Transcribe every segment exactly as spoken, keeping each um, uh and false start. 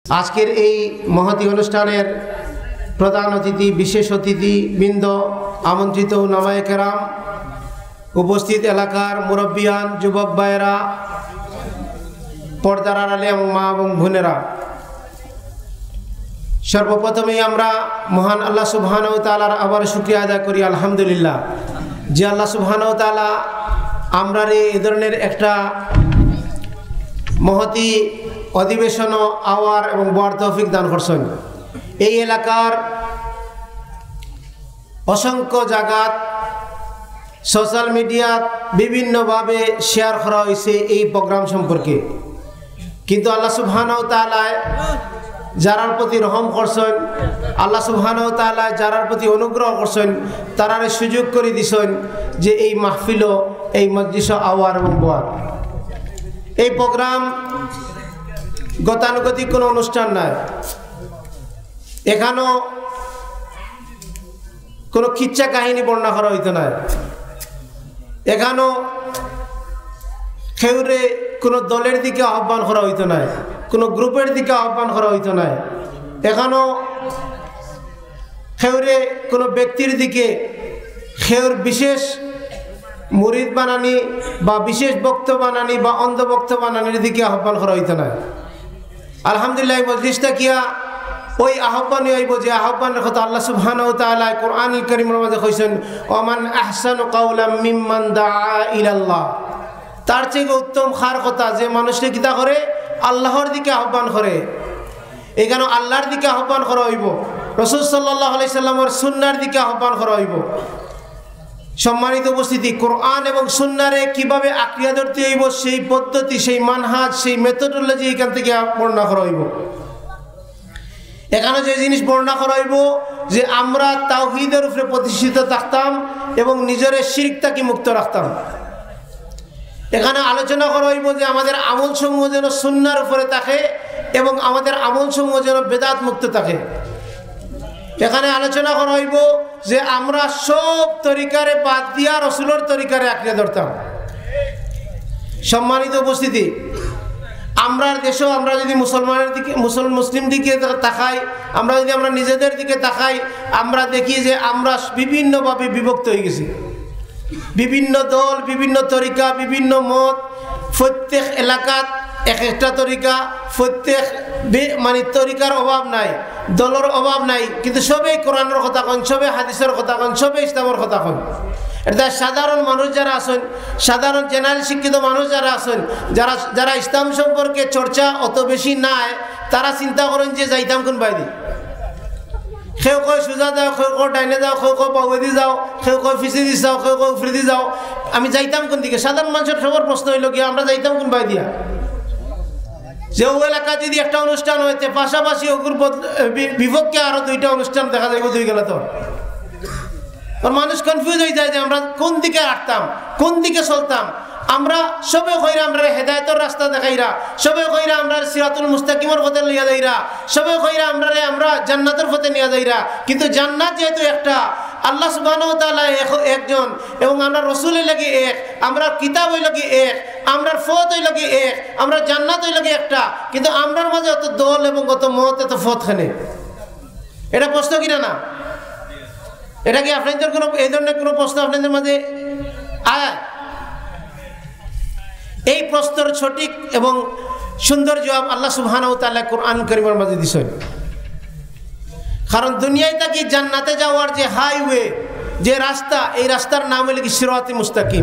আজকের এই মহতী অনুষ্ঠানের প্রধান অতিথি, বিশেষ অতিথি বৃন্দ, আমন্ত্রিত উলামায়ে কেরাম, উপস্থিত এলাকার মুরব্বিয়ান, যুবক ভাইয়েরা, পর্দার আড়ালে এবং মা এবং বোনেরা, সর্বপ্রথমেই আমরা মহান আল্লাহ সুবহানাহু ওয়া তাআলার আবার শুকরিয়া আদায় করি আলহামদুলিল্লাহ, যে আল্লাহ সুবহানাহু ওয়া তাআলা আমরা এই ধরনের একটা মহতী অধিবেশন আওয়ার এবং বড় তৌফিক দান করছেন। এই এলাকার অসংখ্য জায়গাত সোশ্যাল মিডিয়াত বিভিন্নভাবে শেয়ার করা হয়েছে এই প্রোগ্রাম সম্পর্কে, কিন্তু আল্লাহ সুবহানাহু ওয়া তাআলা যারার প্রতি রহম করছেন, আল্লাহ সুবহানাহু ওয়া তাআলা যারার প্রতি অনুগ্রহ করছেন, তারারে সুযোগ করে দিছেন যে এই মাহফিল, এই মজলিস আওয়ার এবং বয়ান, এই প্রোগ্রাম গতানুগতিক কোনো অনুষ্ঠান নাই। এখানেও কোনো কিচ্ছা কাহিনী বর্ণনা করা হইতো না। এখানেও কেউরে কোনো দলের দিকে আহ্বান করা হইতো না, কোনো গ্রুপের দিকে আহ্বান করা হইতো না। এখানেও কেউরে কোনো ব্যক্তির দিকে কেউর বিশেষ মুরিদ বানানি বা বিশেষ বক্ত বানানি বা অন্ধ বক্ত বানানির দিকে আহ্বান করা হইতো না। আলহামদুলিল্লাহ, মজলিসটা কিয়া ওই আহ্বানই হইব যে আহ্বানের কথা আল্লাহ সুবহানাহু ওয়া তাআলা কোরআনুল কারীমের মধ্যে কইছেন, ওমান আহসানু কাওলাম মিম্মান দাআ ইলাল্লাহ। তার চেয়ে উত্তম খার কথা যে মানুষকে কিতা করে, আল্লাহর দিকে আহ্বান করে। এখানে আল্লাহর দিকে আহ্বান করা হইব, রাসূল সাল্লাল্লাহু আলাইহি সাল্লামের সুন্নাহর দিকে আহ্বান করা হইব। সম্মানিত উপস্থিতি, কোরআন এবং সুন্নাহরে কিভাবে আঁকড়িয়া ধরতে হইব সেই পদ্ধতি, সেই মানহাজ, সেই মেথডোলজি এখান থেকে বর্ণনা করা হইব। এখানে যে জিনিস বর্ণনা করা হইব যে আমরা তাওহীদের উপরে প্রতিষ্ঠিত থাকতাম এবং নিজের শিরক থেকে মুক্ত রাখতাম। এখানে আলোচনা করা হইব যে আমাদের আমল সমূহ যেন সুন্নাহর উপরে থাকে এবং আমাদের আমল সমূহ যেন বেদাত মুক্ত থাকে। এখানে আলোচনা করা হইব যে আমরা সব তরিকারে বাদ দিয়া রাসূলের তরিকারে আঁকড়ে ধরতাম। সম্মানিত উপস্থিতি, আমরা দেশেও আমরা যদি মুসলমানের দিকে মুসল মুসলিম দিকে তাকাই, আমরা যদি আমরা নিজেদের দিকে তাকাই, আমরা দেখি যে আমরা বিভিন্নভাবে বিভক্ত হয়ে গেছি। বিভিন্ন দল, বিভিন্ন তরিকা, বিভিন্ন মত, প্রত্যেক এলাকাত এক একটা তরিকা, প্রত্যেক মানে তরিকার অভাব নাই, দলের অভাব নাই, কিন্তু সবেই কোরআনের কথা কন, সবে হাদিসের কথা কন, সবে ইসলামের কথা কন। এটা সাধারণ মানুষ যারা আছেন, সাধারণ জেনারেল শিক্ষিত মানুষ যারা আছেন, যারা যারা ইসলাম সম্পর্কে চর্চা অত বেশি নাই, তারা চিন্তা করেন যে যাইতাম কোন বাইরে। কেউ কয় সোজা যাও, কেউ কয় ডাইনে যাও, কেউ কয় বাউদি যাও, কেউ কয় ফিসি দি যাও, কেউ কয় উফরি দি যাও। আমি যাইতাম কোন দিকে? সাধারণ মানুষের সবার প্রশ্ন হইল কি আমরা যাইতাম কোন বাই দিয়া? যে ও এলাকায় যদি একটা অনুষ্ঠান হইতে পাশাপাশি ওগুর বিপক্ষে আরো দুইটা অনুষ্ঠান দেখা যাবে, দুই গেলে তো মানুষ কনফিউজ হয়ে যায় যে আমরা কোন দিকে হাঁটতাম, কোন দিকে চলতাম। আমরা সবে কইরা আমরা হেদায়েতের রাস্তা দেখাইরা, সবে কইরা আমরা সিরাতুল মুস্তাকিমের পথে নিয়ে যাইরা, সবে কইরা আমরা আমরা জান্নাতের পথে নিয়ে যাইরা, কিন্তু জান্নাত যেহেতু একটা, আল্লাহ সুবহানাহু ওয়া তাআলা একজন এবং আমরা রাসূলের লাগি এক, আমরা কিতাব হইল কি এক, আমরা পথ হইল কি এক, আমরা জান্নাত হইল কি একটা, কিন্তু আমরার মাঝে অত দল এবং কত মত, এত পথ খানে। এটা প্রশ্ন কিনা না? এটা কি আপনাদের কোনো এই ধরনের কোনো প্রশ্ন আপনাদের মাঝে আয়? এই প্রশ্নের সঠিক এবং সুন্দর জবাব আল্লাহ সুবহানাহু ওয়া তাআলা কোরআন কারীমের মাঝে দিয়েছেন। কারণ দুনিয়ায় থাকি জান্নাতে যাওয়ার যে হাইওয়ে, যে রাস্তা, এই রাস্তার নাম হলো কি সিরাতে মুস্তাকিম।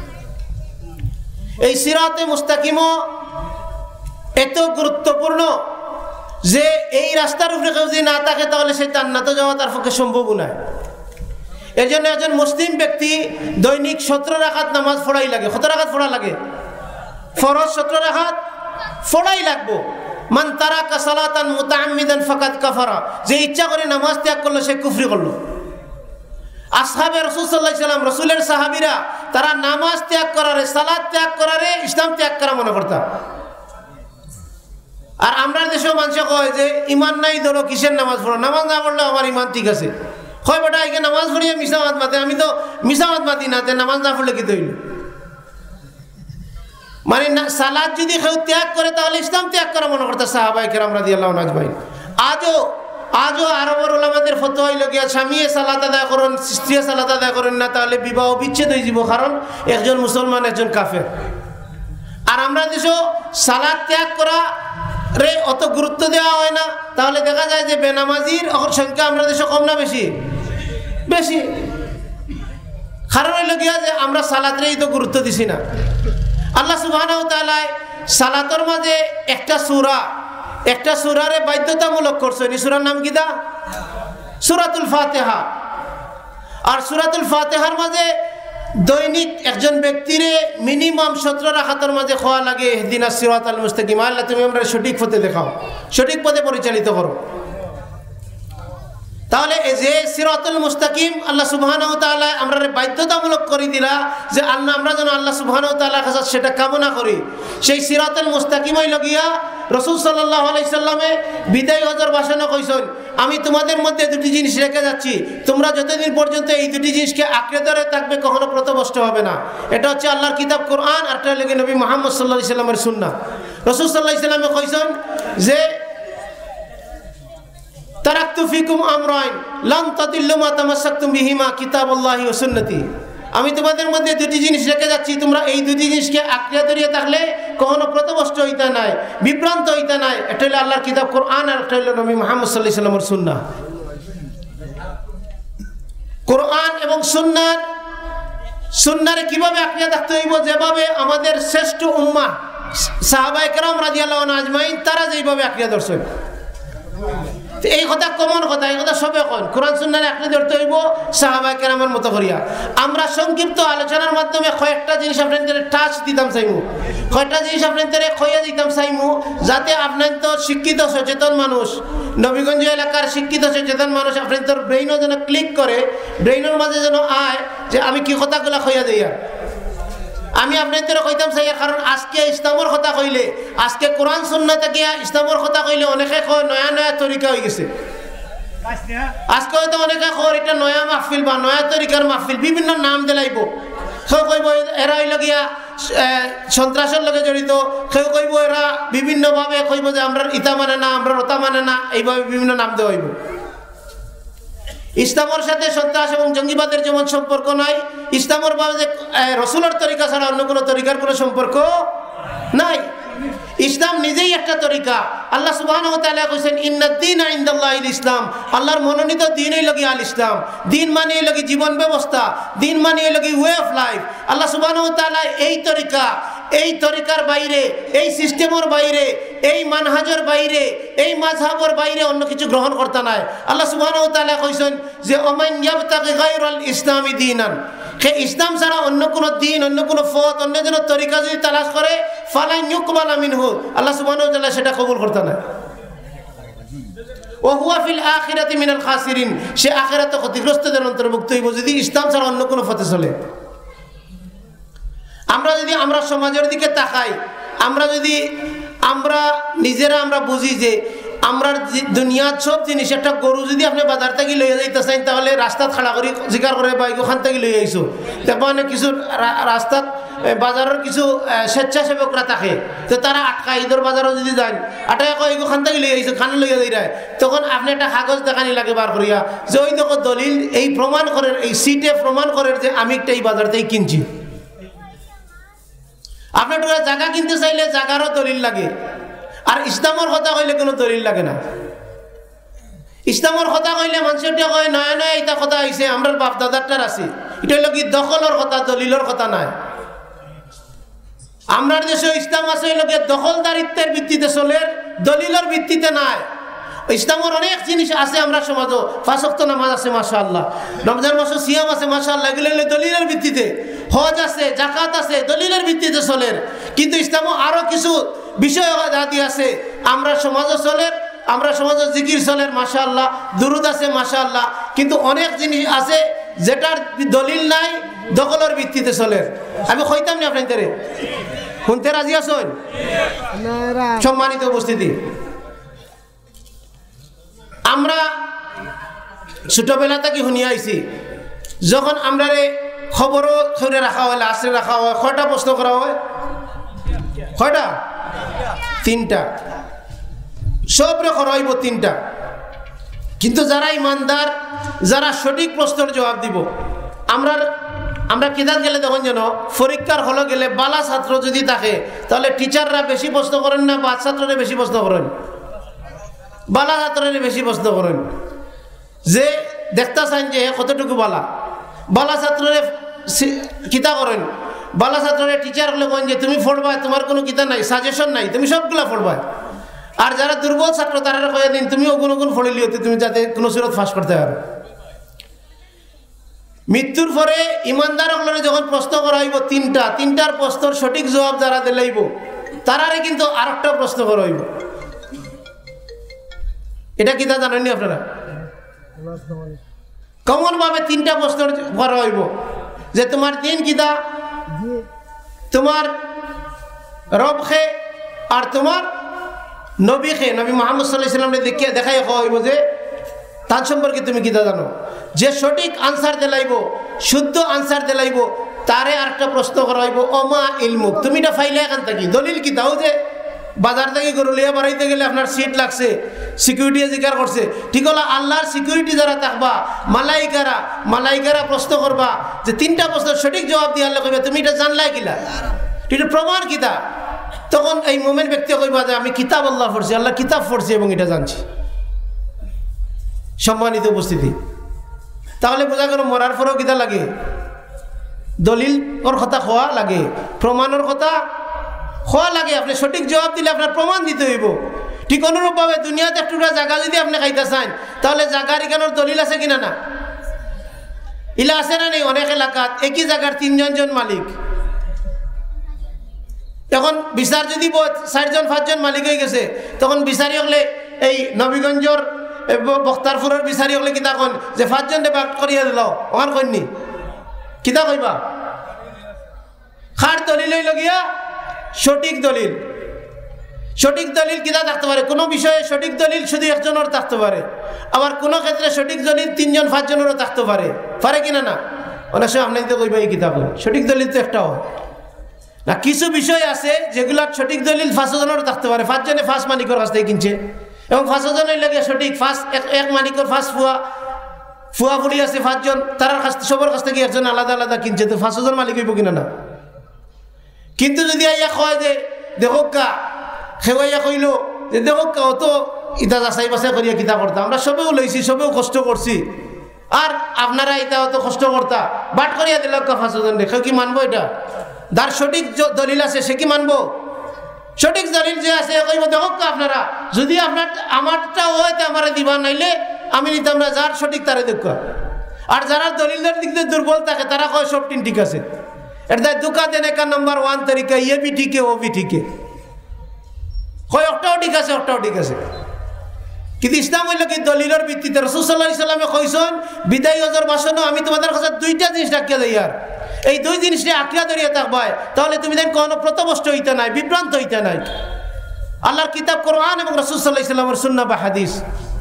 এই সিরাতে মুস্তাকিমও এত গুরুত্বপূর্ণ যে এই রাস্তার উপরে কেউ যদি না থাকে তাহলে সে জান্নাতে যাওয়া তার পক্ষে সম্ভব নয়। এর জন্য একজন মুসলিম ব্যক্তি দৈনিক সতেরো রাকাত নামাজ পড়াই লাগে। কত রাকাত পড়া লাগে? ফরজ সতেরো রাকাত পড়াই লাগবো। মান তারাকা সালাতান মুতাআম্মিদান ফাকাদ কাফারা, যে ইচ্ছা করে নামাজ ত্যাগ করলো সে কুফরি করলো। আসহাবে রাসূল সাল্লাল্লাহু আলাইহি সাল্লাম, রাসূলের সাহাবীরা, তারা নামাজ ত্যাগ করারে, সালাত ত্যাগ করারে ইসলাম ত্যাগ করা মনে করতা। আর আমরা দেশেও মানুষ কয় যে ইমান নাই ধরো কিসের নামাজ পড়ো, নামাজ না পড়লে আমার ইমান ঠিক আছে। হয় বেটা একে নামাজ পড়িয়ে মিসামাত মাতে, আমি তো মিসামাত মাতি না, নামাজ না পড়লে কি তৈল। মানে সালাত যদি কেউ ত্যাগ করে তাহলে ইসলাম ত্যাগ করা মনে করতে সাহাবায়ে কেরাম রাদিয়াল্লাহু আজমাইন। আজও আজও আরবের উলামাদের ফতোয়া হইল গিয়া স্বামীয়ে সালাত আদায় করেন, স্ত্রীয়ে সালাত আদায় করেন না, তাহলে বিবাহ বিচ্ছেদ হয়ে যাব, কারণ একজন মুসলমান একজন কাফের। আর আমরা দেশও সালাত ত্যাগ করা রে অত গুরুত্ব দেওয়া হয় না, তাহলে দেখা যায় যে বেনামাজির সংখ্যা আমরা দেশে কম না বেশি? বেশি। কারণ হইল গিয়া যে আমরা সালাতরেই তো গুরুত্ব দিছি না। আল্লাহ সুবহানাহু ওয়া তাআলা সালাতের মাঝে একটা সূরা একটা সূরারে বাধ্যতামূলক করছেন। এই সূরার নাম কি? দা সূরাতুল ফাতিহা। আর সূরাতুল ফাতিহার মাঝে দৈনিক একজন ব্যক্তিরে মিনিমাম সতেরো রাকাতের মাঝে খাওয়া লাগে ইহদিনাস সিরাতাল মুস্তাকিম, আল্লাহ তুমি আমরা সঠিক পথে দেখাও, সঠিক পথে পরিচালিত করো। তাহলে এই যে সিরাতুল মুস্তাকিম আল্লাহ সুবহানাহু ওয়া তাআলা আমরা বাধ্যতামূলক করে দিলা যে আল্লাহ আমরা যেন আল্লাহ সুবহানাহু ওয়া তাআলার কাছে সেটা কামনা করি। সেই সিরাতুল মুস্তাকিম হইল গিয়া রাসূল সাল্লাল্লাহু আলাইহি সাল্লামে বিদায় হজের ভাষণে কইছেন, আমি তোমাদের মধ্যে দুটি জিনিস রেখে যাচ্ছি, তোমরা যতদিন পর্যন্ত এই দুটি জিনিসকে আঁকড়ে ধরে থাকবে কখনো পথভ্রষ্ট হবে না। এটা হচ্ছে আল্লাহর কিতাব কোরআন, আর একটা হলো নবী মুহাম্মদ সাল্লাল্লাহু আলাইহি সাল্লামের সুন্নাহ। রাসূল সাল্লাল্লাহু আলাইহি সাল্লামে কইছেন যে তারাকতু ফিকুম আমরাইন লান তাদিল্লু মা তামাসসাকতুম বিহিমা কিতাবুল্লাহি ওয়া সুন্নতি। আমি তোমাদের মধ্যে দুটি জিনিস রেখে যাচ্ছি, তোমরা এই দুটি জিনিসকে আঁকড়ে ধরে থাকলে কখনো পথভ্রষ্ট হইতে নাই, বিভ্রান্ত হইতে নাই। এটা হলো আল্লাহর কিতাব কোরআন, আর এটা হলো নবী মুহাম্মদ সাল্লাল্লাহু আলাইহি সাল্লামের সুন্নাহ। কোরআন এবং সুন্নাহর সুন্নাহরে কিভাবে আঁকড়ে থাকতে হইব? যেভাবে আমাদের শ্রেষ্ঠ উম্মাহ সাহাবায়ে কেরাম রাদিয়াল্লাহু আনহুম আজমাইন তারা যেভাবে আঁকড়ে ধরছেন। এই কথা কমন কথা, এই কথা সবে কন কোরআন সুন্নাহরে আঁকড়ে ধরতে হইব সাহাবায়ে কেরামের মতো করিয়া। আমরা সংক্ষিপ্ত আলোচনার মাধ্যমে কয়েকটা জিনিস আপনাদের টাচ দিতাম চাইমু, কয়েকটা জিনিস আপনাদের কইয়া দিতাম চাইমু, যাতে আপনার তো শিক্ষিত সচেতন মানুষ, নবীগঞ্জ এলাকার শিক্ষিত সচেতন মানুষ আপনাদের ব্রেইনও যেন ক্লিক করে, ব্রেইনের মাঝে যেন আয় যে আমি কি কথাগুলা কইয়া দেয়া। আমি আপনাদের কইতাম চাই, কারণ আজকে ইসলামের কথা কইলে, আজকে কোরআন সুন্নাহ থেকে ইসলামের কথা কইলে অনেকে কয় নয়া নয়া তরিকা হয়ে গেছে। আজকে হয়তো অনেকে কয় এটা নয়া মাহফিল বা নয়া তরিকার মাহফিল, বিভিন্ন নাম দিলাইব। কেউ কইব এরা হইল গিয়া সন্ত্রাসের লগে জড়িত, কেউ কইব এরা বিভিন্নভাবে কইব যে আমরা ইতা মানে না, আমরা ওতা মানে না, এইভাবে বিভিন্ন নাম দেওয়া হইব। ইসলামের সাথে সন্ত্রাস এবং জঙ্গিবাদের যেমন সম্পর্ক নাই, ইসলামের ভাবে রসুলের তরিকা ছাড়া অন্য কোনো তরিকার কোনো সম্পর্ক নাই। ইসলাম নিজেই একটা তরিকা। আল্লাহ সুবহানাহু ওয়া তাআলা কইছেন ইন্নাদ-দীনা ইনদাল্লাহিল ইসলাম, আল্লাহর মনোনীত দ্বীনই লাগি আল ইসলাম। দ্বীন মানে লাগি জীবন ব্যবস্থা, দ্বীন মানে লাগি ওয়ে অফ লাইফ। আল্লাহ সুবহানাহু ওয়া তাআলা এই তরিকা, এই তরিকার বাইরে, এই সিস্টেমের বাইরে, এই মানহাজের বাইরে, এই মাযহাবের বাইরে অন্য কিছু গ্রহণ করতে নাই। আল্লাহ সুবহানাহু ওয়া তাআলা কইছেন যে ওমান ইয়াবতাগি গায়রাল ইসলামি দীনান, কে ইসলাম ছাড়া অন্য কোনো দিন, অন্য কোনো পথ, অন্য যেন তরিকা যদি তালাশ করে ফালান ইউকবালা মিনহু, আল্লাহ সুবহানাহু ওয়া তাআলা সেটা কবুল করতে না। ওয়া হুয়া ফিল আখিরাতি মিনাল খাসিরিন, সে আখিরাতে ক্ষতিগ্রস্তদের অন্তর্ভুক্ত হইব যদি ইসলাম ছাড়া অন্য কোনো পথে চলে। আমরা যদি আমরা সমাজের দিকে তাকাই, আমরা যদি আমরা নিজেরা আমরা বুঝি যে আমরা দুনিয়ার সব জিনিস, একটা গরু যদি আপনি বাজার থেকে লইয়া যাইতে চান তাহলে রাস্তাত খাড়া করি জিকার করে বা ওখান থেকে লইয়া আইসো, দেখবো মানে কিছু রাস্তাত বাজারের কিছু স্বেচ্ছাসেবকরা থাকে, তো তারা আটকা ঈদের বাজারও যদি যান আটকা কয় ওখান থেকে লইয়া আইসো, খানে লইয়া যাই, তখন আপনি একটা কাগজ দেখানি লাগে বার করিয়া যে ওই দেখো দলিল এই প্রমাণ করেন, এই সিটে প্রমাণ করেন যে আমি একটা এই বাজার থেকে কিনছি। আপনার জায়গা কিনতে চাইলে জায়গারও দলিল লাগে, আর ইসলামের কথা কইলে কোনো দলিল লাগে না। ইসলামের কথা কইলে মানুষের কয় নয় নয় এটা কথা হয়েছে আমরা বাপ দাদারটার আছে, এটা হইল কি দখলের কথা, দলিলের কথা নাই। আমরা দেশে ইসলাম আছে হইল কি দখলদারিত্বের ভিত্তিতে চলে, দলিলের ভিত্তিতে নাই। ইসলামের অনেক জিনিস আছে আমরা সমাজও, পাঁচ ওয়াক্ত নামাজ আছে মাশাআল্লাহ, রমজান মাসে সিয়াম আছে মাশাআল্লাহ, এগুলো হইলে দলিলের ভিত্তিতে, হজ আছে, যাকাত আছে, দলিলের ভিত্তিতে চলে। কিন্তু ইসলামও আরো কিছু বিষয় জাতি আছে আমরা সমাজও চলে, আমরা সমাজে জিকির চলে মাশাআল্লাহ, দুরুদ আছে মাশাআল্লাহ, কিন্তু অনেক জিনিস আছে যেটার দলিল নাই, দখলের ভিত্তিতে চলে। আমি কইতাম না আপনাদের, শুনতে রাজি আছেন? সম্মানিত উপস্থিতি, আমরা ছোটবেলা থেকে শুনিয়া আইছি, যখন আমরা খবরও খবরে রাখা হয়, আসরে রাখা হয়, কয়টা প্রশ্ন করা হয়? কয়টা? তিনটা। সবরে করাইব তিনটা। কিন্তু যারা ইমানদার, যারা সঠিক প্রশ্নের জবাব দিব, আমরা আমরা কিতাব গেলে তখন যেন পরীক্ষার হলে গেলে বালা ছাত্র যদি থাকে তাহলে টিচাররা বেশি প্রশ্ন করেন না বা ছাত্ররা বেশি প্রশ্ন করেন? বালা ছাত্ররা বেশি প্রশ্ন করেন, যে দেখতে চান যে কতটুকু বালা। বালা ছাত্ররে কিতা করেন, বালা ছাত্ররে টিচার হলে করেন যে তুমি পড়বা, তোমার কোনো কিতা নাই, সাজেশন নাই, তুমি সবগুলা পড়বা। আর যারা দুর্বল ছাত্র তারা কয়ে দিন তুমি ওগুন ওগুন পড়িলি হতে, তুমি যাতে কোনো সুরত ফাঁস করতে পারো। মৃত্যুর পরে ইমানদার হলে যখন প্রশ্ন করা হইব তিনটা, তিনটার প্রশ্নের সঠিক জবাব যারা দিলাইব তারারে কিন্তু আর একটা প্রশ্ন করা হইব। এটা কিতা জানেননি আপনারা? কমন ভাবে তিনটা প্রশ্ন করা হইব যে তোমার দিন কিতা, তোমার রব খে, আর তোমার নবী খে, নবী মুহাম্মদ সাল্লাল্লাহু আলাইহি ওয়াসাল্লাম দেখে দেখাই হইব যে তার সম্পর্কে তুমি কিতা জানো। যে সঠিক আনসার দিলাইব, শুদ্ধ আনসার দিলাইব, তারে আরেকটা প্রশ্ন করা হইব ওমা ইলমুক, তুমি এটা ফাইলে এখান থাকি দলিল কিতাও যে বাজার থেকে গরু লিয়া বাড়াইতে গেলে আপনার সিট লাগছে, সিকিউরিটি জিকার করছে, ঠিক হলো আল্লাহর সিকিউরিটি যারা থাকবা, মালাইকারা মালাইকারা প্রশ্ন করবা যে তিনটা প্রশ্নের সঠিক জবাব দিয়ে আল্লাহ কইবা তুমি এটা জানলাই কিলা, এটা প্রমাণ কিতা। তখন এই মোমেন ব্যক্তি কইবা যে আমি কিতাব আল্লাহ পড়ছি, আল্লাহ কিতাব পড়ছি এবং এটা জানছি। সম্মানিত উপস্থিতি, তাহলে বোঝা গেল মরার পরেও কিতা লাগে, দলিল ওর কথা খোয়া লাগে, প্রমাণের কথা খোয়া লাগে। আপনি সঠিক জবাব দিলে আপনার প্রমাণ দিতে হইব। ঠিক অনুরূপভাবে দুনিয়াতে একটা জায়গা যদি আপনি খাইতে চান তাহলে জায়গার এখানোর দলিল আছে কিনা না, ইলা আছে না নেই? অনেক এলাকাত একই জায়গার তিনজন জন মালিক, এখন বিচার যদি চারজন পাঁচজন মালিক হয়ে গেছে তখন বিচারি হলে এই নবীগঞ্জর বক্তারপুরের বিচারি হলে কিতা কন যে পাঁচজন ভাগ করিয়া দিল, ওখান কইনি কিতা কইবা? খার দলিল হইল গিয়া সঠিক দলিল। সঠিক দলিল কিতা থাকতে পারে, কোনো বিষয়ে সঠিক দলিল শুধু একজনের থাকতে পারে, আবার কোনো ক্ষেত্রে সঠিক দলিল তিনজন পাঁচজনেরও থাকতে পারে, পারে কিনা না? অনেক সময় আপনাকে তো কইবা এই কিতাব সঠিক দলিল তো একটাও না। কিছু বিষয় আছে যেগুলো সঠিক দলিল পাঁচজনেরও থাকতে পারে, পাঁচজনে ফার্স্ট মালিকের কাছ থেকে কিনছে এবং পাঁচজনের লাগে সঠিক ফার্স্ট এক মালিকের ফার্স্ট ফুয়া ফুয়া ফুড়ি আছে পাঁচজন, তার কাছ সবার কাছ থেকে একজন আলাদা আলাদা কিনছে, তো পাঁচজন মালিক হইব কিনা না? কিন্তু যদি আইয়া কয় যে দেখো কা খেওয়াইয়া কইল যে দেখো কা অত ইটা যাচাই বাছাই করিয়া কিতা করতা, আমরা সবেও লইছি, সবেও কষ্ট করছি, আর আপনারা এটা অত কষ্ট করতা বাট করিয়া দিল কা পাঁচজন দেখে কি মানবো? এটা যার সঠিক দলিল আছে সে কি মানবো? সঠিক দলিল যে আছে কইব দেখো কা আপনারা যদি আপনার আমারটা হয়তো আমার দিবা, নাইলে আমি নিতাম না, যার সঠিক তারে দেখ। আর যারা দলিলের দিক দিয়ে দুর্বল থাকে তারা কয় সব টিন ঠিক আছে, এটা ধোকা দেনে কা নাম্বার ওয়ান তরিকা, ইয়ে বি ঠিক ও বি ঠিক কয় একটাও ঠিক আছে একটাও ঠিক আছে। কিন্তু ইসলাম হইল কি দলিলের ভিত্তিতে। রাসূল সাল্লাল্লাহু আলাইহি ওয়াসাল্লামে কইছেন বিদায় হজর ভাষণও আমি তোমাদের কাছে দুইটা জিনিস রাখিয়া দেই, আর এই দুই জিনিসটা আঁকড়া ধরিয়া থাকবাই, তাহলে তুমি দেন কোনো প্রতবষ্ট হইতে নাই, বিভ্রান্ত হইতে নাই। আল্লাহর কিতাব কোরআন এবং রাসূল সাল্লাল্লাহু আলাইহি ওয়াসাল্লামের সুন্নাহ বা হাদিস।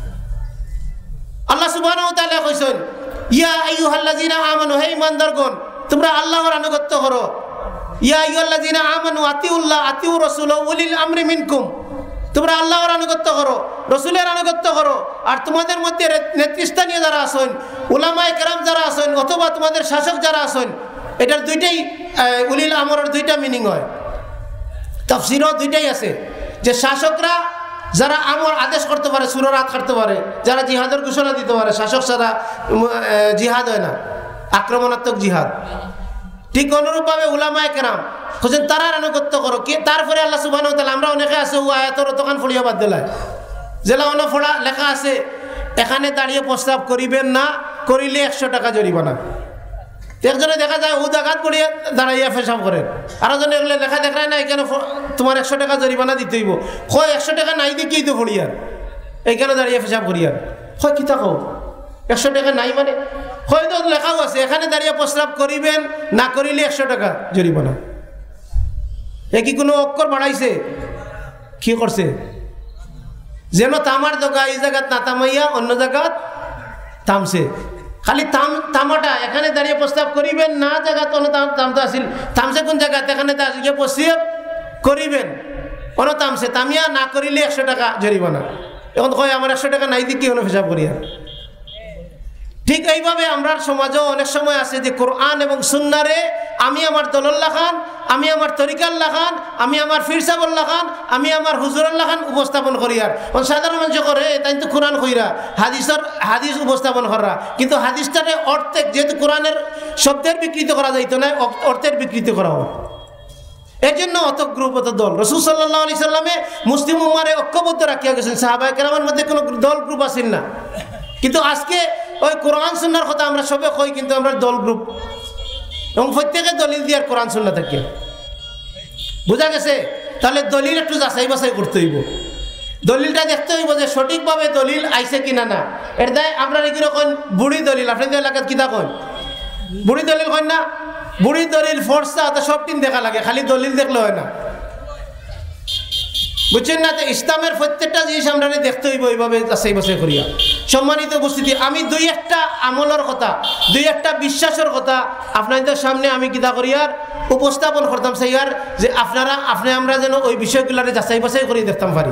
আল্লাহ সুবহানাহু ওয়া তাআলা কইছেন ইয়া আইয়ুহাল্লাযিনা আমানু, হে ঈমানদারগণ তোমরা আল্লাহর আনুগত্য করো। ইয়া আইয়ুহাল্লাযিনা আমানু আতিউল্লাহ আতিউ রাসূল উলিল আমরি মিনকুম, তোমরা আল্লাহর আনুগত্য করো, রাসূলের আনুগত্য করো, আর তোমাদের মধ্যে নেতৃস্থানীয় যারা আছেন, উলামায়ে কেরাম যারা আছেন, অথবা তোমাদের শাসক যারা আছেন, এটার দুইটাই উলিল আমরের দুইটা মিনিং হয়, তাফসীরও দুইটাই আছে। যে শাসকরা যারা আমর আদেশ করতে পারে, সুরের হাত কাটতে পারে, যারা জিহাদের ঘোষণা দিতে পারে, শাসক ছাড়া জিহাদ হয় না, আক্রমণাত্মক জিহাদ। ঠিক অনুরূপভাবে উলামায়ে কেরাম হোসেন তারার আনুগত্য করো। কে তারপরে আল্লাহ সুবহানাহু ওয়া তাআলা, আমরা অনেকে আছে ও আয়াতের তখন ফড়িয়া বাদ দিলায়, জেলা অনেক ফোড়া লেখা আছে এখানে দাঁড়িয়ে প্রস্তাব করিবেন না, করিলে একশো টাকা জরিমানা। একজনে দেখা যায় ও জায়গাত পড়িয়া দাঁড়াইয়া পেশাব করেন, আরো জনে এগুলো লেখা দেখায় না এখানে তোমার একশো টাকা জরিমানা দিতে হইব, কয় একশো টাকা নাই দেখি তো ফড়িয়ার এইখানে দাঁড়িয়ে পেশাব করিয়ার, হয় কি থাকো একশো টাকা নাই মানে হয়তো লেখাও আছে এখানে দাঁড়িয়ে প্রস্রাব করিবেন না করিলে একশো টাকা জরিমানা। এ কি কোনো অক্ষর বাড়াইছে? কি করছে? যেন তামার দোকা এই জায়গাত না তামাইয়া অন্য জায়গাত থামছে, খালি তাম তামাটা এখানে দাঁড়িয়ে প্রস্তাব করিবেন না জায়গাত অন্য তামটা আসিল, থামছে কোন জায়গাতে? এখানে পশ্চিম করিবেন কোনো তামসে তামিয়া না করিলে একশো টাকা জরিমানা। এখন কয় আমার একশো টাকা নাই দিকে কোনো হিসাব করি আর। ঠিক এইভাবে আমরা সমাজেও অনেক সময় আছে যে কোরআন এবং সুন্নারে আমি আমার দলল্লা খান, আমি আমার তরিকাল্লা খান, আমি আমার ফিরসাবল্লা খান, আমি আমার হুজুরাল্লা খান উপস্থাপন করি আর সাধারণ মানুষ করে তাই তো কোরআন কইরা হাদিসের হাদিস উপস্থাপন করা, কিন্তু হাদিসটারে অর্থে যেহেতু কোরআনের শব্দের বিকৃত করা যাইতো না, অর্থের বিকৃত করা হয়। এর জন্য অত গ্রুপ অত দল রাসূল সাল্লাল্লাহু আলাইহি সাল্লামে মুসলিম উম্মাহরে ঐক্যবদ্ধ রাখিয়া গেছেন, সাহাবায়ে কেরামের মধ্যে কোনো দল গ্রুপ আসেন না। কিন্তু আজকে ওই কোরআন সুন্নাহর কথা আমরা সবে কই, কিন্তু আমরা দল গ্রুপ এবং প্রত্যেকে দলিল দিয়ে কোরআন সুন্নাহ থাকে। বোঝা গেছে? তাহলে দলিল একটু যাচাই বাছাই করতে হইব, দলিলটা দেখতে হইব যে সঠিকভাবে দলিল আইছে কিনা না। এর দায় আমরা এরকম বুড়ি দলিল, আপনাদের এলাকাত কিতা কন বুড়ি দলিল কন না? বুড়ি দলিল ফর্সা তো সব টিন দেখা লাগে, খালি দলিল দেখলে হয় না, বুঝছেন না? তো ইসলামের প্রত্যেকটা জিনিস আমরা দেখতে হইব এইভাবে যাচাই বাছাই করিয়া। সম্মানিত উপস্থিতি, আমি দুই একটা আমলের কথা, দুই একটা বিশ্বাসের কথা আপনাদের সামনে আমি কিতা করিয়ার উপস্থাপন করতাম চাইয়ার, যে আপনারা আপনি আমরা যেন ওই বিষয়গুলোরে যাচাই বাছাই করে দেখতাম পারি।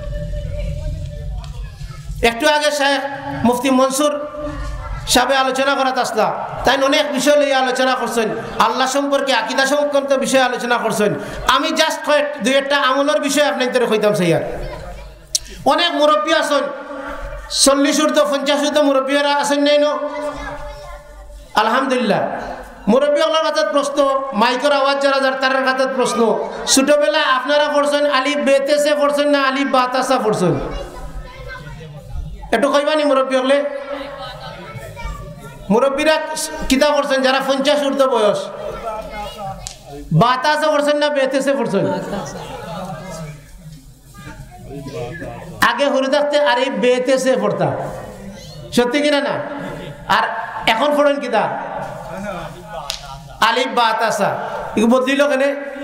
একটু আগে শেখ মুফতি মনসুর সাহেব আলোচনা করা আসলা, তাই অনেক বিষয় লইয়া আলোচনা করছেন, আল্লাহ সম্পর্কে আকীদা সংক্রান্ত বিষয়ে আলোচনা করছেন। আমি জাস্ট কয়েক দুই একটা আমলের বিষয় আপনাদের কইতাম চাইয়ার। অনেক মুরব্বী আছেন, চল্লিশ ঊর্ধ্ব পঞ্চাশ ঊর্ধ্ব মুরব্বীরা আছেন নাই নো? আলহামদুলিল্লাহ। মুরব্বী হলার কাছে প্রশ্ন, মাইকের আওয়াজ যারা যার তার কাছে প্রশ্ন, ছোটবেলায় আপনারা পড়ছেন আলিফ বেতেসে পড়ছেন না আলিফ বাতাসা পড়ছেন? একটু কইবানি মুরব্বী হলে? মুরব্বীরা কিতা করছেন যারা পঞ্চাশ ঊর্ধ্ব বয়স? বাতাসে পড়ছেন না বেতেসে পড়ছেন? আগে হরে থাকতে আর এই বেতেসে পড়তাম, সত্যি কিনা না? আর এখন পড়েন কিতা? আলিফ বাতাসা। এগুলো বদলিল কেন?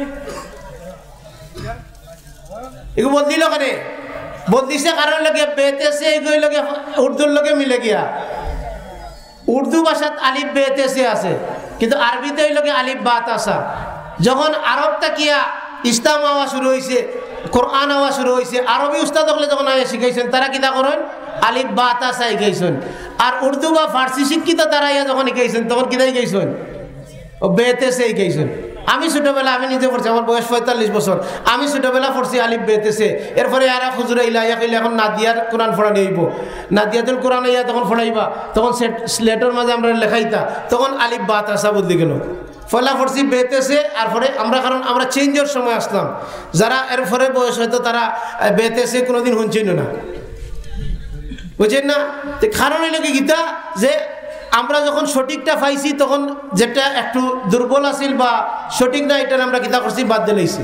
এগুলো বদলিল কেন? বদলিছে কারণ লগে বেতেসে এগুলো লগে উর্দুর লগে মিলে গিয়া। উর্দু ভাষাত আলিফ বেতেসে আছে, কিন্তু আরবিতে ওই লগে আলিফ বাতাসা। যখন আরব তাকিয়া ইসলাম আওয়া শুরু হয়েছে, কোরআন আওয়া শুরু হয়েছে, আরবি উস্তাদ হলে যখন আয়া শিখাইছেন তারা কিতা করেন? আলিফ বাতাসা শিখাইছেন। আর উর্দু বা ফার্সি শিক্ষিত তারা ইয়া যখন শিখাইছেন তখন কিতা শিখাইছেন? ও বেতেসে শিখাইছেন। আমি ছোটবেলা আমি নিজে পড়ছি, আমার বয়স পঁয়তাল্লিশ বছর, আমি ছোটবেলা পড়ছি আলিফ বেতেসে। এরপরে আর খুজুরা ইলা ইয়া কইলে এখন নাদিয়ার কোরআন পড়ানি হইব, নাদিয়াতুল কোরআন ইয়া তখন পড়াইবা, তখন স্লেটের মাঝে আমরা লেখাইতা, তখন আলিফ বাতাসা বদলে গেল। ফলা পড়ছি বেতেসে। আর পরে আমরা কারণ আমরা চেঞ্জের সময় আসলাম, যারা এরপরে বয়স হয়তো তারা বেতেসে কোনোদিন শুনছিল না, বুঝছেন না? কারণ হইল কি গীতা যে আমরা যখন সঠিকটা পাইছি তখন যেটা একটু দুর্বল আছিল বা সঠিক না, এটা আমরা কিতা করছি বাদ দিলাইছি।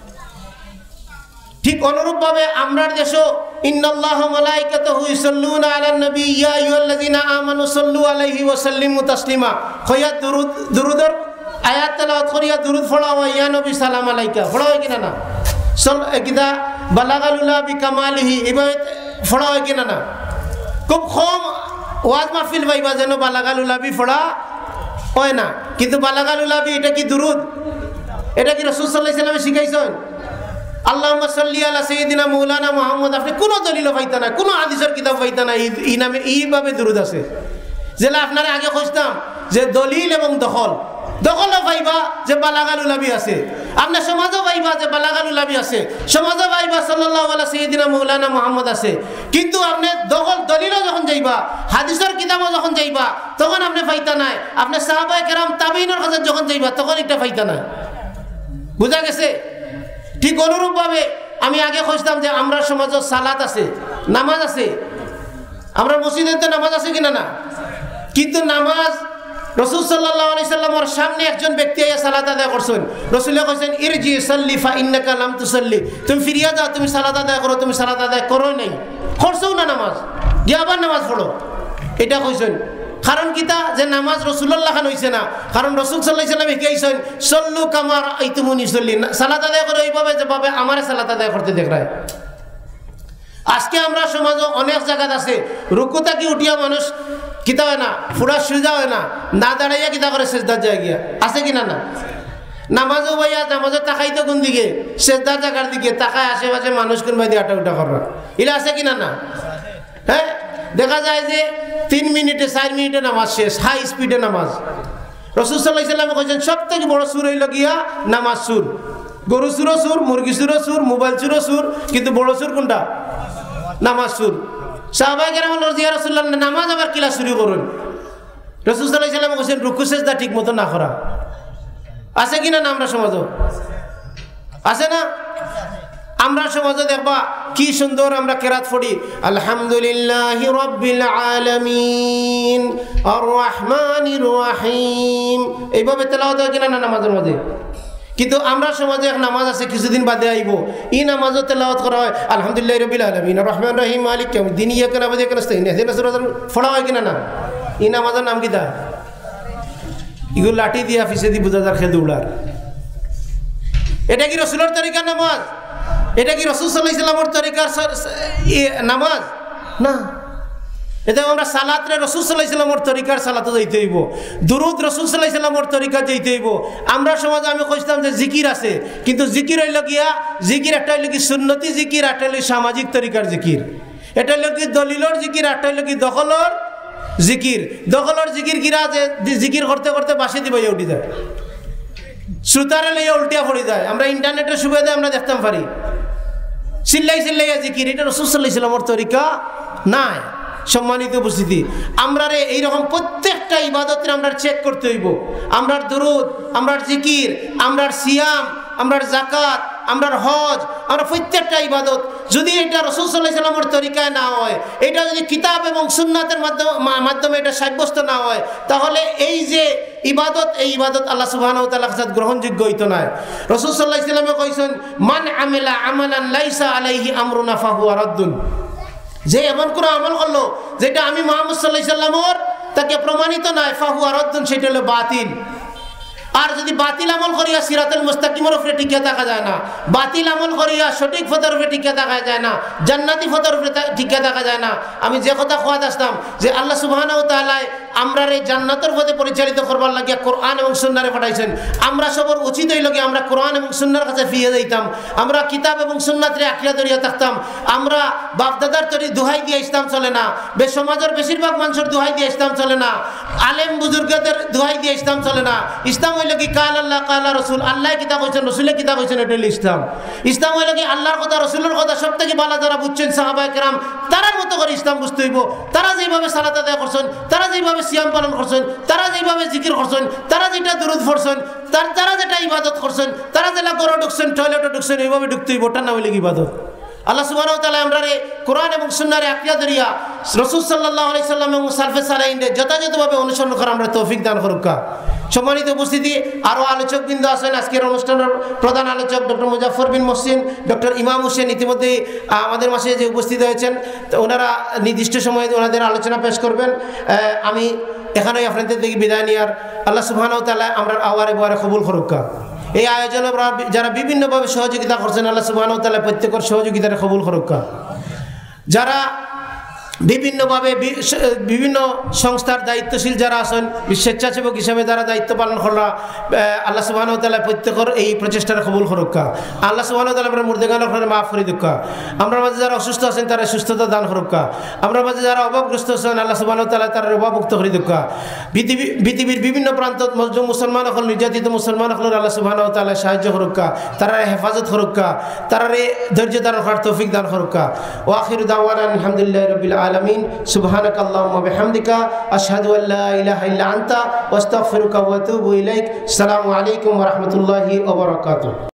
ঠিক অনুরূপভাবে আমরার দেশও ইন্নাল্লাহা মালাইকাতাহু ইউসাল্লুনা আলান নবী ইয়া আইয়ুহাল্লাযিনা আমানু সাল্লু আলাইহি ওয়া সাল্লিমু তাসলিমা। কইয়া দুরুদ দুরুদের আয়াত তেলাওয়াত করিয়া দুরুদ পড়া হয়, ইয়া নবী সালাম আলাইকা পড়া হয় কিনা না? সল কিতা বালাগালুল্লাহ বিকামালিহি এভাবে পড়া হয় কিনা না? খুব কম ওয়াজ মাহফিল পাইবা যেন বালাগালুলাবি পড়া হয় না, কিন্তু বালাগালুলাবি এটা কি দুরুদ? এটা কি রাসূল সাল্লাল্লাহু আলাইহি ওয়াসাল্লাম শিখাইছেন? আল্লাহুম্মা সাল্লি আলা সাইয়্যিদিনা মাওলানা মুহাম্মদ, আপনি কোনো দলিল পাইতা না, কোনো হাদিসের কিতাব পাইতা না এই নামে এইভাবে দুরুদ আছে। যেটা আপনারা আগে খুঁজতাম যে দলিল এবং দখল, দখলও পাইবা যে বালাগালুলাবি আছে, আপনার সমাজও পাইবা যে বালাগালুলাবি আছে, সমাজও পাইবা সাল্লাল্লাহু আলা সাইয়্যিদিনা মাওলানা মুহাম্মদ আছে, কিন্তু আপনি দখল দলিলও যখন যাইবা, হাদিসের কিতাবও যখন যাইবা, তখন আপনি পাইতা নাই। আপনি সাহাবায়ে কেরাম তাবেঈনের কাছে যখন যাইবা তখন এটা পাইতা না। বুঝা গেছে? ঠিক অনুরূপভাবে আমি আগে খুঁজতাম যে আমরা সমাজে সালাত আছে, নামাজ আছে, আমরা মসজিদে তো নামাজ আছে কিনা না, কিন্তু নামাজ রাসূল সাল্লাল্লাহু আলাইহি সাল্লামের সামনে একজন ব্যক্তি আয়া সালাত আদায় করছেন, রাসূলুল্লাহ কইছেন ইরজি সাল্লি ফা ইন্নাকা লাম তুসাল্লি, তুমি ফিরিয়া যাও, তুমি সালাত আদায় করো, তুমি সালাত আদায় করো নাই, করছো না নামাজ, গিয়ে আবার নামাজ পড়ো, এটা কইছেন। কারণ কিতা যে নামাজ রাসূলুল্লাহ খান হইছে না, কারণ রাসূল সাল্লাল্লাহু আলাইহি সাল্লাম শিখাইছেন সল্লু কামা রাআইতুমুনি উসাল্লি, সালাত আদায় করো এইভাবে যেভাবে আমারে সালাত আদায় করতে দেখায়। আজকে আমরা সমাজে অনেক জায়গাত আছে রুকুতা কি উঠিয়া মানুষ কিতা হয় না, ফুরা সুজা হয় না, না দাঁড়াইয়া কিতা করে সেজদার যায় গিয়া, আছে কিনা না? নামাজও ভাইয়া নামাজে তাকাই তো কোন দিকে সেজদার জায়গার দিকে তাকায় আশেপাশে মানুষ কোন ভাই আটা উঠা করা এলা আছে কিনা না হ্যাঁ দেখা যায় যে তিন মিনিটে চার মিনিটে নামাজ শেষ হাই স্পিডে নামাজ রাসূল সাল্লাল্লাহু আলাইহি ওয়াসাল্লাম কইছেন সবথেকে বড় সূর হইল গিয়া নামাজ সূর গরু সূরও সূর মুরগি সূরও সূর মোবাইল সূরও সূর কিন্তু বড় সূর কোনটা নামাজ সূর সাহাবায়ে কেরাম বললেন ইয়া রাসূলুল্লাহ নামাজ আবার কিলা শুরু করুন রাসূল সাল্লাল্লাহু আলাইহি ওয়াসাল্লাম কইছেন রুকু সিজদা ঠিকমতো না করা আছে কিনা না আমরা সমাজে আছে না আমরা সমাজে দেখবা কি সুন্দর আমরা কেরাত পড়ি আলহামদুলিল্লাহি রাব্বিল আলামিন আর রহমানির রহিম এইভাবে তেলাওয়াত হয় কিনা না নামাজের মধ্যে কিন্তু আমরা সমাজে এক নামাজ আছে কিছুদিন বাদে আইব এই নামাজও তেলাওয়াত করা হয় আলহামদুলিল্লাহি রাব্বিল আলামিন আর রহমানির রহিম মালিক ইয়াউমিদ্দিন ইয়াকা নাবুদু ওয়া ইয়াকা নাস্তাইন ইহদিনাস সিরাতাল পড়া হয় কিনা না এই নামাজের নাম কিটা এগুলো লাঠি দিয়া ফিসে দি বুঝা যার খেল দৌড়ার এটা কি রাসূলের তরিকার নামাজ এটা কি রাসূল সাল্লাল্লাহু আলাইহি ওয়াসাল্লামের তরিকার নামাজ না এটা আমরা সালাতরে রাসূল সাল্লাল্লাহু আলাইহি ওয়াসাল্লামের তরিকার সালাতে যাইতে হইব দুরূদ রাসূল সাল্লাল্লাহু আলাইহি ওয়াসাল্লামের তরিকা যাইতে হইব আমরা সমাজে আমি কইতাম যে জিকির আছে কিন্তু জিকির হইল গিয়া জিকির একটা হইল কি সুন্নতি জিকির একটা হইল সামাজিক তরিকার জিকির এটা হইল কি দলিলর জিকির একটা হইল কি দখলর জিকির দখলর জিকির কিরা যে জিকির করতে করতে বাসে দিবা উঠি যায় শ্রোতারে লইয়া উল্টিয়া পড়ে যায় আমরা ইন্টারনেটের সুবিধা আমরা দেখতাম পারি চিল্লাই চিল্লাইয়া জিকির এটা রাসূল সাল্লাল্লাহু আলাইহি ওয়াসাল্লামের তরিকা নাই সম্মানিত উপস্থিতি আমরা রে এইরকম প্রত্যেকটা ইবাদতের আমরা চেক করতে হইব আমরার দুরূদ আমরার জিকির আমরার সিয়াম আমরার যাকাত আমরার হজ আমরা প্রত্যেকটা ইবাদত যদি এটা রাসূল সাল্লাল্লাহু আলাইহি ওয়াসাল্লামের তরিকায় না হয় এটা যদি কিতাব এবং সুন্নাতের মাধ্যমে মাধ্যমে এটা সাব্যস্ত না হয় তাহলে এই যে ইবাদত এই ইবাদত আল্লাহ সুবহানাহু ওয়া তাআলার কাছে গ্রহণযোগ্য হইতো না রাসূল সাল্লাল্লাহু আলাইহি ওয়াসাল্লাম কইছেন মান আমিলা আমালান লাইসা আলাইহি আমরুনা ফাহুয়া রাদ্দুন যে এমন কোন আমল করলো যেটা আমি মুহাম্মদ সাল্লাল্লাহু আলাইহি ওয়াসাল্লামের তাকে প্রমাণিত নয় ফাহুয়া রাদ্দুন সেটা হলো বাতিল আর যদি বাতিল আমল করিয়া সিরাতুল মুস্তাকিমের উপরে টিকে থাকা যায় না বাতিল আমল করিয়া সঠিক পথের উপরে টিকে থাকা যায় না জান্নাতি পথের উপরে টিকে থাকা যায় না আমি যে কথা কওয়াত আসলাম যে আল্লাহ সুবহানাহু ওয়া তাআলা আমরা এই জান্নাতের পথে পরিচালিত করবার লাগিয়া কোরআন এবং সুন্নাহরে পাঠাইছেন আমরা সবার উচিত হইল কি আমরা কোরআন এবং সুন্নাহর কাছে ফিরে যাইতাম আমরা কিতাব এবং সুন্নাহরে আঁকড়িয়া ধরিয়া থাকতাম আমরা বাপদাদার তরি দোহাই দিয়ে ইসলাম চলে না বে সমাজের বেশিরভাগ মানুষের দোহাই দিয়ে ইসলাম চলে না আলেম বুজুর্গদের দোহাই দিয়ে ইসলাম চলে না ইসলাম হইল কি কাল আল্লাহ কাল রাসূল আল্লাহ কিতাব কইছেন রাসূলের কিতাব কইছেন এটা হলো ইসলাম ইসলাম হইল কি আল্লাহর কথা রাসূলের কথা সবথেকে ভালো যারা বুঝছেন সাহাবায়ে কেরাম তারার মতো করে ইসলাম বুঝতে হইব তারা যেভাবে সালাত আদায় করছেন তারা যেভাবে সিয়াম পালন করছেন তারা যেভাবে জিকির করছেন তারা যেটা দুরূদ পড়ছেন তারা যেটা ইবাদত করছেন তারা যেটা ঘরে ঢুকছেন টয়লেটে ঢুকছেন এইভাবে ঢুকতে হইব ওটার নাম হইল ইবাদত আল্লাহ সুবহানাহু ওয়া তাআলা আমরারে কোরআন এবং সুন্নাহরে আঁকড়িয়া ধরিয়া রাসূল সাল্লাল্লাহু আলাইহি সাল্লাম এবং সালফে সালেহিনরে যথাযথভাবে অনুসরণ করা আমরা তৌফিক দান করুক। সম্মানিত উপস্থিতি আরও আলোচকবৃন্দ আছেন আজকের অনুষ্ঠানের প্রধান আলোচক ডক্টর মুজাফফর বিন মহসিন ডক্টর ইমাম হোসেন ইতিমধ্যে আমাদের মাঝে যে উপস্থিত হয়েছেন তো ওনারা নির্দিষ্ট সময়ে ওনাদের আলোচনা পেশ করবেন। আমি এখানেই আপনাদের থেকে বিদায় নিয়ার আল্লাহ সুবহানাহু ওয়া তাআলা আমরা আওয়ারে বারে কবুল করুক। এই আয়োজনে যারা বিভিন্নভাবে সহযোগিতা করছেন আল্লাহ সুবহানাহু ওয়া তাআলা প্রত্যেকের সহযোগিতারে কবুল করুক। যারা বিভিন্নভাবে বিভিন্ন সংস্থার দায়িত্বশীল যারা আছেন স্বেচ্ছাসেবক হিসাবে যারা দায়িত্ব পালন করা আল্লাহ সুবহানাহু ওয়া তাআলা প্রত্যেকের এই প্রচেষ্টার কবুল করুক। আল্লাহ সুবহানাহু ওয়া তাআলা আমরা মুর্দেগান ওখানে মাফ করে দিক। আমরা মাঝে যারা অসুস্থ আছেন তারা সুস্থতা দান করুক। আমরা মাঝে যারা অভাবগ্রস্ত আছেন আল্লাহ সুবহানাহু ওয়া তাআলা তারা অভাবমুক্ত করে দিক। পৃথিবী পৃথিবীর বিভিন্ন প্রান্ত মজলুম মুসলমান হল নির্যাতিত মুসলমান হল আল্লাহ সুবহানাহু ওয়া তাআলা সাহায্য করুক, তারা হেফাজত করুক, তারা ধৈর্য ধারণ করার তৌফিক দান করুক। ওয়া আখিরু দাওয়ানা আলহামদুলিল্লাহি রাব্বিল আলামিন। সুবহানাকাল্লাহুম্মা ওয়া বিহামদিকা আশহাদু আল্লা ইলাহা ইল্লা আনতা ওয়া আস্তাগফিরুকা ওয়া আতুবু ইলাইক। আসসালামু আলাইকুম ওয়া রাহমাতুল্লাহি ওয়া বারাকাতুহু।